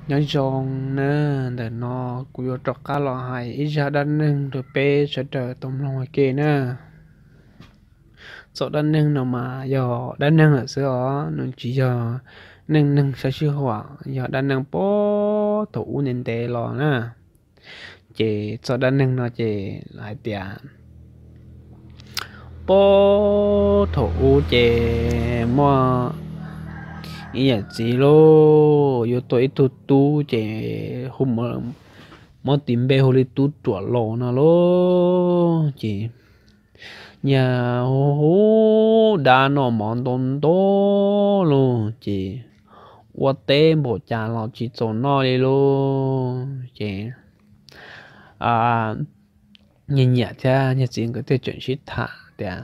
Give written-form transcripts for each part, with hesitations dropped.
nói rong nè để nó cúi trọc cá lò hay ít ra đan nưng rồi bé sẽ trở tôm lòng kê nè số đan nưng nào mà giờ đan nưng là sữa nó chỉ giờ nưng nưng sẽ chưa hỏa giờ đan nưng bó thủ nên tệ lò nè chị số đan nưng nó chị lại tiền bó thủ chị mua ý là gì lô yo tôi tu tu chị hôm mà tìm bé hồi tu chùa lò nó lô chị nhà hú đã nó mòn tôn tố luôn chị qua tên bộ cha lò chị cho nó đi luôn chị à nhìn nhẹ cha nhà chị có thể chuyển shit thả đấy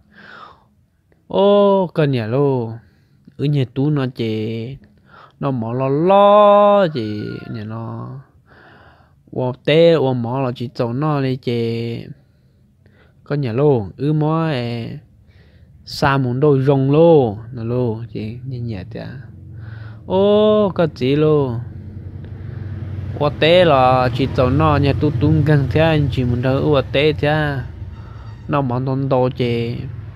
ô cần nhà luôn ở nhà tú nó chị nó mỏ lo chị nhà nó qua tên qua mỏ là chị cho nó đi chị có nhà luôn mó xa muốn đôi rồng lô nó lô chị nhìn nhẹ chả ô có gì lô qua té là chỉ tàu nó nhà tu tung gần thế anh chỉ muốn đỡ qua té chả nó món tôn đồ chị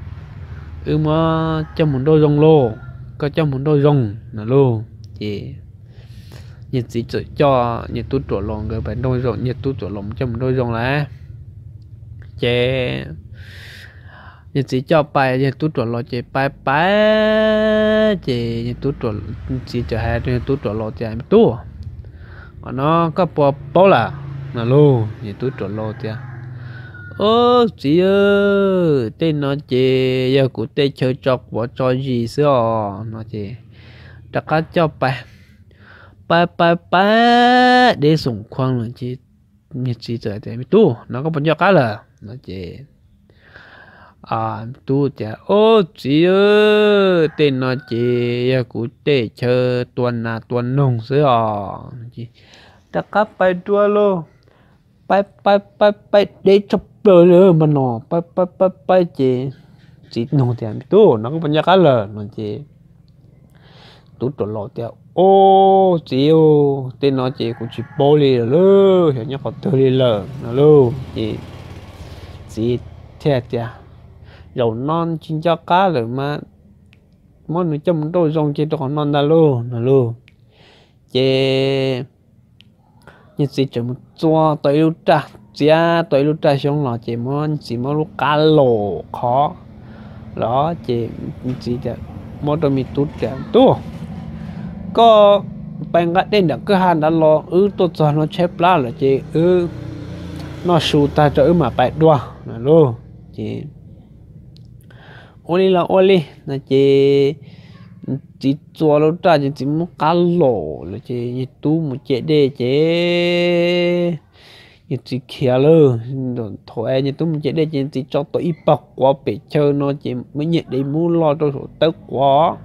mó cho muốn đôi rồng lô có cho muốn đôi rồng nó lô chị nhiệt gì cho nhiệt tu trổ lồng rồi phải đôi rồng nhiệt tu trổ lồng cho một đôi rồng là chị nhà chỉ cho bài nhà tú chuẩn lo chị bài bài chị nhà tú chuẩn chỉ cho hai nhà tú chuẩn lo chị tú mà nó có bỏ là nó luôn nhà tú chuẩn lo chị ô chị ơi tên nó chị giờ cụ tên chơi chọc bỏ cho gì xưa nó chị tất cả cho bài bài bài bài để sủng khoang là chị nhà chỉ cho chị tú nó có bao nhiêu cái là nó chị à tu chả ô chị ơi tên nó chị cụ tê chờ tuần nông sữa chị ta cắp bay đua lô bay để chụp đời nữa mà nó bay chị nông thì tu nó có bao nhiêu cái lờ nó chị tu trộn lọt theo ô chị ô tên nó chị cũng chỉ bò đi rồi hiểu nhá còn tôi đi lờ nó luôn chị thiệt chả dầu non chín cho cá rồi mà món nữa trong đôi rong trên đó còn non đã luôn là luôn chế như gì chỉ một cho tới lúc trả giá tới lúc trả xong là chỉ món lúc cá lồ khó đó chế chỉ là món đồ mì tút trả tu có bạn gắt đến được cái hàng đã lo tôi cho nó chép lá là chế nó sưu ta cho mà phải đua là luôn chế oli là chỉ cho nó ra chỉ muốn cá lỗ là chỉ như tu một chế đề chế như chỉ kia lơ thôi như tu một chế đề chỉ cho tôi ít bọc quá bị chơi nó chỉ mới nhận để muốn lo cho số tức quá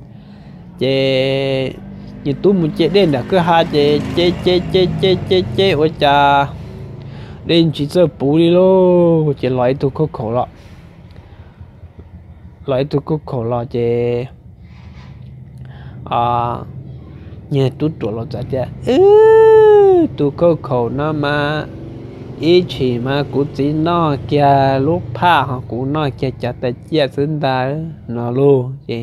chế như tu một chế đề là cứ hai chế ôi cha đến chỉ sợ bù đi lô chế loại tu có khổ lắm lại tôi có khổ lo chứ nhà tôi trộn lo chả tôi có khổ nó mà ý chỉ mà cũng chỉ nó kia lúc pha họ cũng nói kia chả tại chia sinh ta nó luôn chứ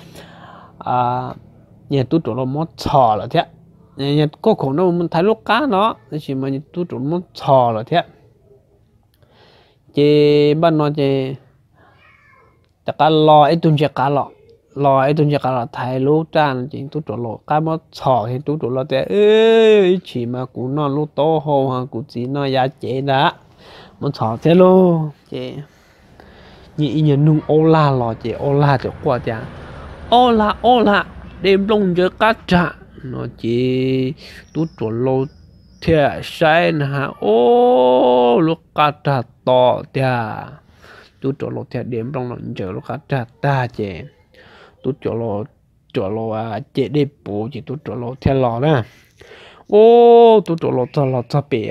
nhà tôi trộn lo mất chò là thế nhà có khổ nó mình thấy lúc cá nó chỉ mà nhà tôi trộn mất chò là thế chứ ban nó chứ chắc là lo ấy tuần chắc cả lo ấy tuần chắc cả là thay lúa tràn chỉ tú trộn lúa cái mà sò thì tú trộn lúa thế chỉ mà cũng nó lúa to hồ ha cũng chỉ nó giá chế đã mà sò thế luôn chế nhị nhị nung ô la lo chế ô la cho qua chả ô la đêm đông giờ cá trả nó chỉ tú trộn lúa thế sai ha ô lúa cá trả to thế tôi cho lo theo điểm trong lòng chờ lo cá tra ta chè tôi cho lo chè đi bộ chỉ tôi cho lo theo lò nè ô tôi cho lo cho bị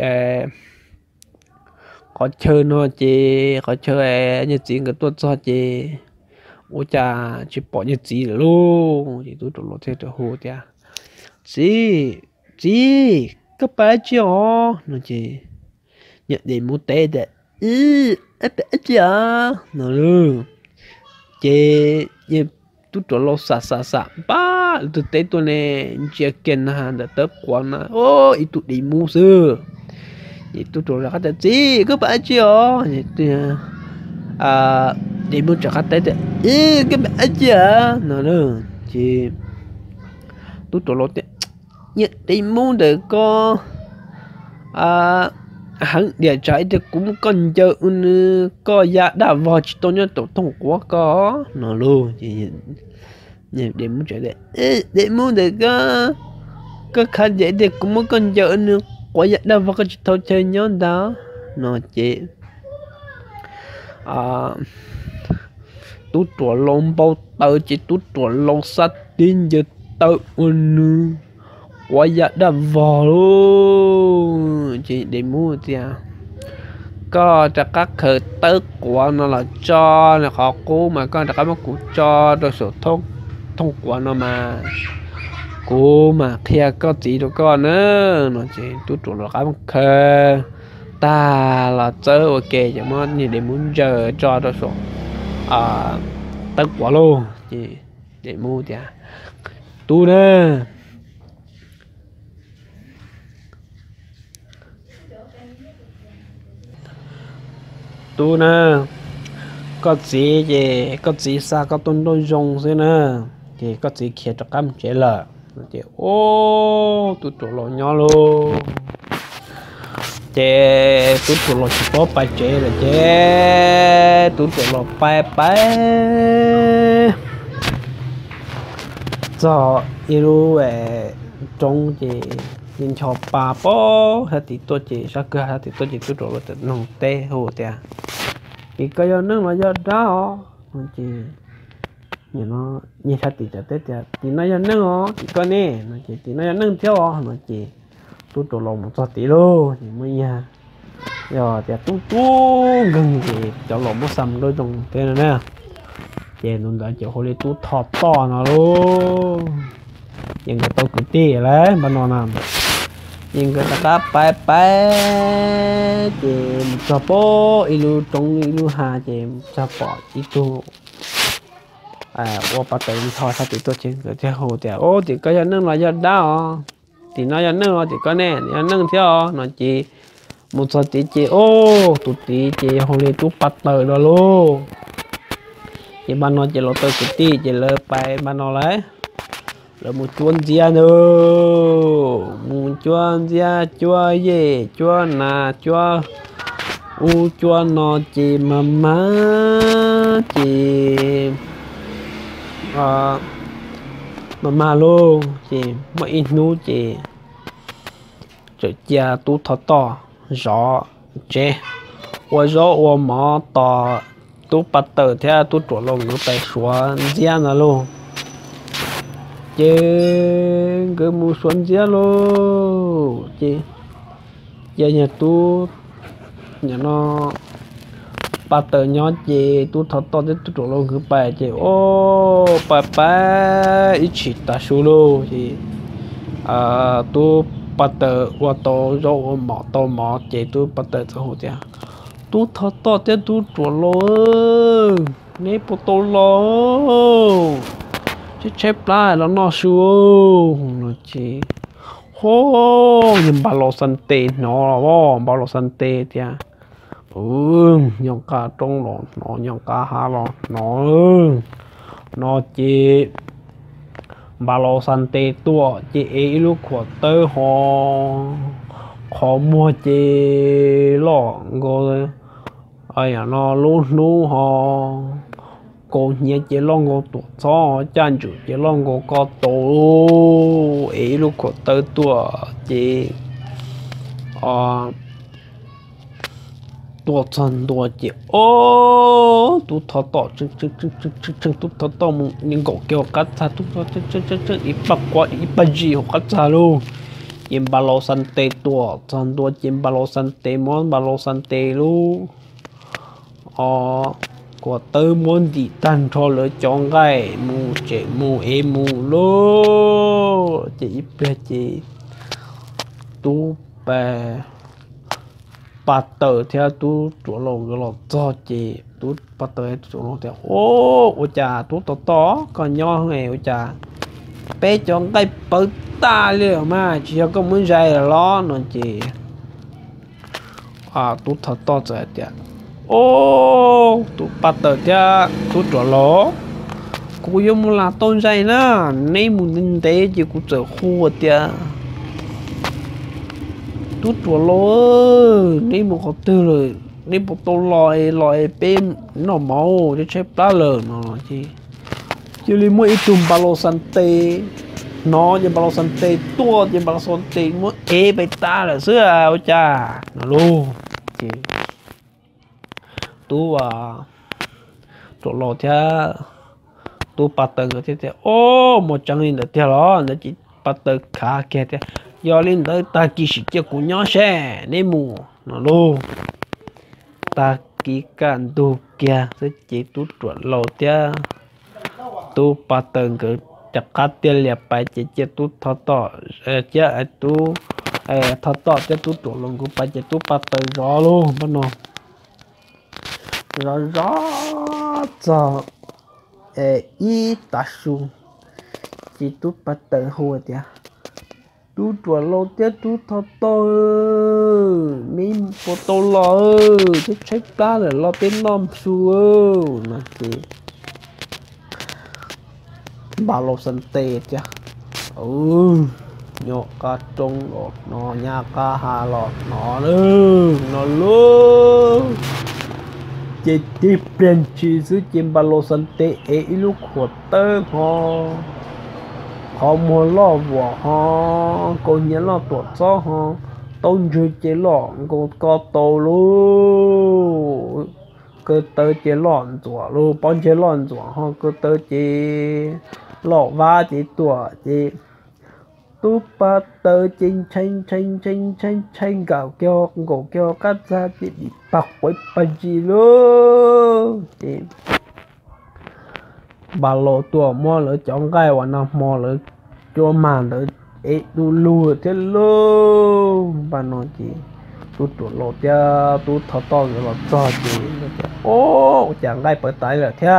có chơi nó chè có chơi như chuyện cái tôi cho chè ôi cha chỉ bỏ như gì luôn thì tôi cho lo theo hồ cha chỉ chị các bà chị ó nó chị nhận định một té để ép chị à nó luôn chị tu trò lo sa ba tu té tu này chị kiến ha đã tới quan na ô ít tu đi mua sư vậy tu trò là cái gì các bà chị ó vậy à đi mua cho khách để các bà chị à nó luôn chị tu trò lo té nhận đi mua được có à hắn địa trái thì cũng còn chờ có giá đã vào chỉ tôi nhớ tổ thông quá có nó luôn thì nhìn để muốn trở để muốn được có khả dễ thì cũng muốn còn chờ nữa quá giá đã vào chỉ tôi chơi nhớ đó nó chỉ à tú trò lông bao tờ chỉ tú trò lông sát tin giờ tờ quá giá đã vào luôn chị để mua thì có cho các khởi tức của nó là cho là họ cố mà con các mất cụ cho rồi số thông của nó mà cố mà kia có gì đâu con nữa nó chỉ tôi chủ là cái mất khờ ta là chơi ok chứ mà như để muốn giờ cho rồi số tức quả luôn chị để mua thì tu nè tu nè có gì sao có tôn dùng thế nè thì có gì kia cho cam chế là thì ô tu chủ lo nhỏ luôn chế tu chủ lo chỉ có bài chế là chế tu chủ lo bài cho yêu trong chị nhìn cho bà bố hay thì tôi chỉ sao cơ hay thì tôi chỉ tu chủ lo tự nông tê hồ tè thì cái do nước là do đó chị nhìn nó nhìn thật thì tết thì nó do nước ó thì con nè nó chỉ thì nó do nước theo ó nó chỉ tu trổ lòng một số tí luôn thì mới nha rồi thì tu gần thì cho lòng một sầm đôi đồng thế này nè chị luôn đã chịu hồi tu thọt to nó luôn nhưng cái tôi cứ tì đấy mà nó làm nhưng cái ta bay chị cho bố ilu trong ilu hà chị cho bỏ itu ô bắt đầu thôi sao thì tôi chỉ cái theo hồ thì ô thì cái năng là do đó thì nó do năng thì có nè nó năng theo nó chỉ một số tí chị ô tụt tí chị hồi đi tụt bắt đầu đó luôn chị ban nó chị lo tôi tụt tí chị lơ bay ban nó lấy là một chuồn dìa nữa một chuồn dìa chua gì chua nà chua chua nó chỉ mà chỉ mà luôn chỉ mà ít nút chỉ cho cha tu thọ to rõ chế và rõ và mà to tu bắt đầu theo tu chuẩn lòng nó phải xóa dìa nó luôn chị cứ mua xuân giá lô chị giờ nhà tu nhà nó bắt đầu nhỏ chị tu thật to đến tu trộn lông cứ bài chị ô bà ít chỉ ta số lô chị tu bắt đầu qua to rồi mỏ chị tu bắt đầu cho hồ chị tu thật to đến tu trộn lông nếp bộ to lô chép lại nó xuống nó chỉ hô nhưng bà lô sân tê nó là bà lô sân tê thì nhông cá trong nó nhông cá hà nó chỉ bà lô sân tê tua chỉ ấy lúc của tơ họ khó mua chỉ lọ rồi nó luôn họ cô nhớ chỉ long cô tổ cho chân chủ chỉ long cô có tổ ấy lúc cô tới tuổi chỉ tuổi chân tuổi chỉ ô tu thọ tọ chân tu thọ tọ những cậu kêu cắt ra tu thọ chân ít bạc quá ít bạc gì họ cắt ra luôn chim ba lô san tê tuổi chân tuổi chim ba lô san tê món ba lô san tê luôn của tớ muốn đi tan cho lỡ chọn cái mù em mù lô chị biết chị tu bè bắt tờ theo tu chỗ lồng cái lọ cho chị tu bắt tờ chỗ lồng theo ô chà tu to còn nho này ô chà bé chọn cái bự ta liền mà chỉ có muốn dạy là lo nó chị tu thật to rồi tiệt ô tu bắt tờ theo tu chỗ lỗ cô yêu muốn là tôn dạy nữa nên muốn nên thế chỉ cũng trở khu tiệt tu chỗ lỗ nên một cái từ rồi nên một tô lòi bên nó máu để chế plá lờ nó chị chỉ li mỗi tùm balo sante nó chỉ balo sante tua chỉ balo sante mỗi bê ta là xưa ôi cha nó luôn chị tu chỗ lò theo tu bắt tờ cái thế ô một trăm nghìn được theo đó nó chỉ bắt tờ khá kia thế do lên tới ta chỉ chỉ của nhỏ xe nên mù nó luôn ta kỹ càng tu kia sẽ chỉ tu chuẩn lò theo tu bắt tờ cái chặt cắt tiền liệt bài chỉ tu thọ tọ chứ tu thọ tọ chứ tu chuẩn lông của bài chỉ tu bắt tờ rõ luôn bắt nó rõ cho y ta su chỉ tu bắt tờ hồ tiệt tu chuẩn lông chứ tu thọ tọ mình bộ tô lò chứ check ra là lo bên nom su nó chỉ bà lô sân tê chứ nhọ cá trông lọt nó nhà cá hà lọt nó luôn nó luôn chỉ tiếp bên chỉ giữ chim bà lô sân tê lúc khổ tơ họ muốn lo vỏ họ có nhớ lo tuột gió họ tôn chưa chế lọn có tàu luôn cơ tơ chế lọn chùa luôn bọn chế lọn chùa họ cơ tơ chế lọ va chế tùa chế tu ba tơ chênh gạo kêu cắt ra chế bị bạc với bà gì luôn chế bà lộ tùa mua lỡ chọn gai và nó mua lỡ cho màn lỡ tu lùa thế luôn bà nói chị tu tụi lột cha tu thọ to rồi lột cho chị ô chẳng gai bởi tay là thế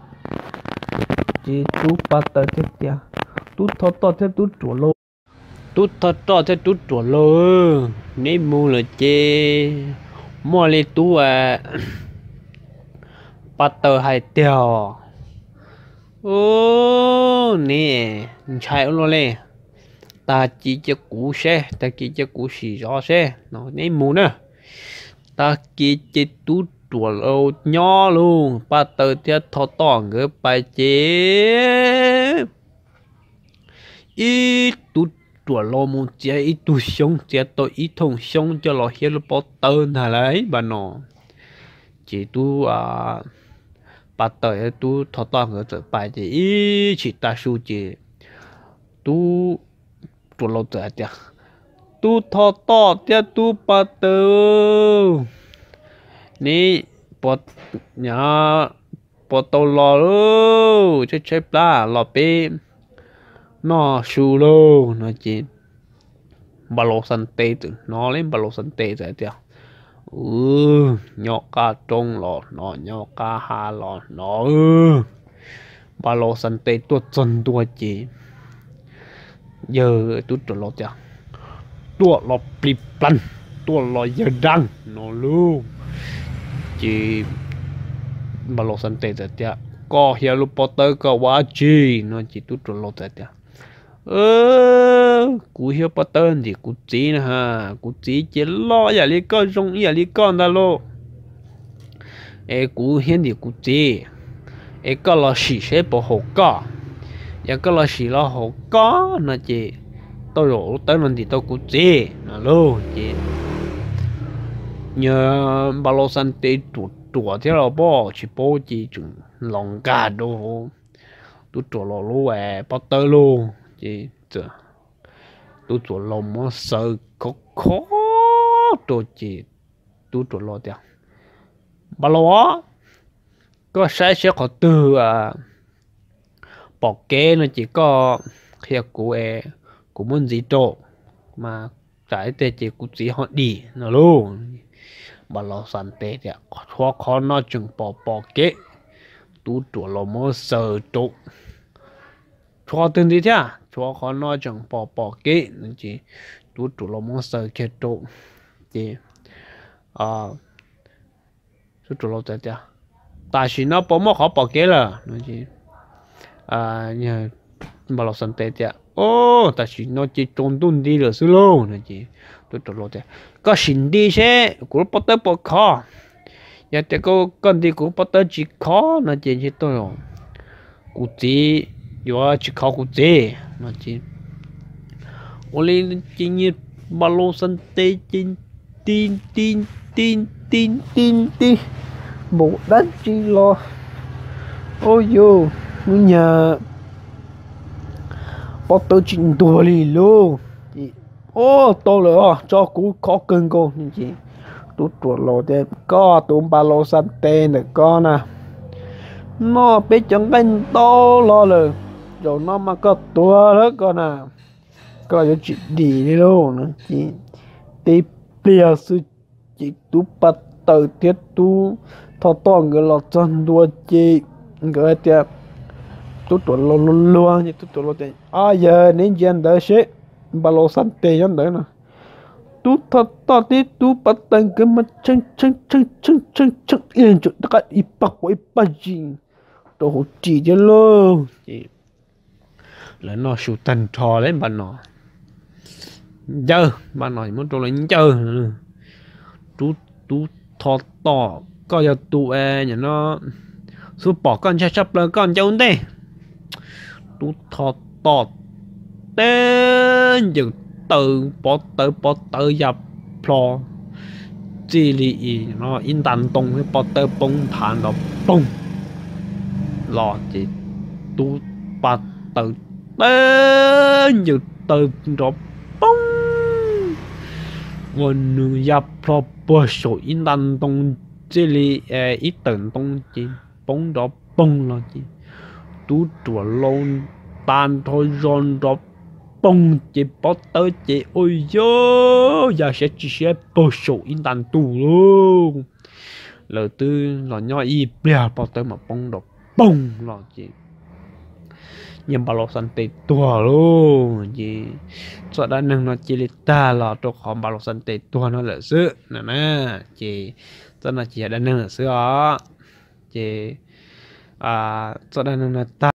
chị tu bắt tay thế tia tu thọ to thế tu tụi lô tu thọ to thế tu tụi lô nếu mua là chị mua lên tu bắt tay hai tiêu ô nè chạy luôn lên ta chỉ cho cú xe ta chỉ cho cú xì gió xe nó nên muốn nữa ta chỉ cho tú chùa lâu nhỏ luôn ba tờ tiết thọ to người bài chế ít tú chùa lâu muốn chế ít tú sống chế tôi ít thông sống cho nó hiểu được bao tờ nào lấy bà nó chỉ tú ba tờ tú thọ to người bài chế ít chỉ ta su chế tú tu lâu tới tiệt tu thọ to tiệt tu bắt đầu ní bớt nhà bớt tàu lò luôn chơi plá lò pe nó su luôn nó chỉ bà lô sân tê từ nó lên bà lô sân tê tới tiệt nhỏ cá trông lò nó nhỏ cá hà lò nó bà lô sân tê tuột chân tuột chỉ giờ tôi trộn lọt chưa tua lọt bịp lăn tua lọt giờ đăng nó luôn chỉ mà lọt sân tệ chưa có hiểu lúc Potter có quá chi nó chỉ tôi trộn lọt chưa cú hiểu Potter thì cú chỉ nè ha cú chỉ lo giờ đi con rong giờ đi con đó luôn cú hiện thì cú chỉ có là xì sẽ bỏ hộp cả giờ có là xì lo hộp có nó chị tôi đổ tới lần thì tôi cũng chị nó luôn chị nhờ bao lâu san tê chuột thế là bỏ chỉ bỏ chị chừng lòng gà đồ tôi chuột lo luôn bao tơ luôn chị chờ tôi chuột lòng mà sợ khó đồ chị tôi chuột lo tiền bao lâu á có sai sẽ có từ bỏ kế nó chỉ có khi của muốn gì trộn mà trái tê chỉ cũng chỉ họ đi nó luôn bà lo sẵn tê thì khó nó chừng bỏ kế tú chùa lo mơ sờ tụ cho từng đi thế cho khó nó chừng bỏ kế nên chỉ tú chùa lo mơ sờ kế tụ chỉ tú chùa lo thế tại vì nó bỏ kế là nó chỉ nhờ bà lo sẵn tê thì tại vì nó chỉ trốn tuần đi rồi xứ lâu nó chỉ tú chùa lo thế có xin đi xe cũng bắt tới bỏ khó giờ thì có con đi cũng bắt tới chỉ khó nó chỉ tôi rồi cụ chỉ giờ chỉ khó cụ chỉ nó chỉ only chỉ như ba lô sân tê tin tin tin tin tin tin tin bộ đất chỉ lo ôi yo nhờ bắt tới chuyện đùa lì luôn tôi rồi cho cú khó cưng cô chị tụt chuột lô thế có tụm ba lô xanh tên được con à nó biết chẳng bên to lo rồi rồi nó mà có tua đó con à có cho chị đi luôn nữa chị tí bia sư chị tú bắt tự tiết tú thọ to người lọt chân đua chị người tiệp tụt chuột lô luôn như tụt chuột lô thế giờ nên dân đỡ sẽ ba lô xanh tên dân đỡ nè tú thật to tí tú bắt tay cái mặt chân yên chút tất ít bạc gì đồ chỉ cho luôn chị là nó sưu tần trò lên bạn nó chơi bạn nói muốn trò lên chơi tú thọ to có giờ tụ nhà nó số bỏ con cha sắp là con cháu đây tú thọ to tên dừng từ bỏ từ nhập pro chỉ lý nó in đàn đông cái bỏ từ bông thản đó bông lọ chỉ tu bắt từ tên dự từ đó bông nguồn nhập pro bờ sổ in đàn đông chỉ lý ít tầng đông chỉ bông đó bông là chỉ tu chùa lâu tan thôi rôn đó bông chỉ bỏ tới chỉ ôi yo giờ sẽ chỉ sẽ bổ sung in đàn tù luôn lời tư là nhỏ y bèo bỏ tới mà bông đọc bông là chỉ nhưng bà lộc sẵn tê tua luôn chỉ cho đã nâng nó chỉ ta là cho khỏi bà lộc sẵn tê tua nó là sự nè chỉ cho nó chỉ đã nâng là sự đó chỉ cho đã nâng là ta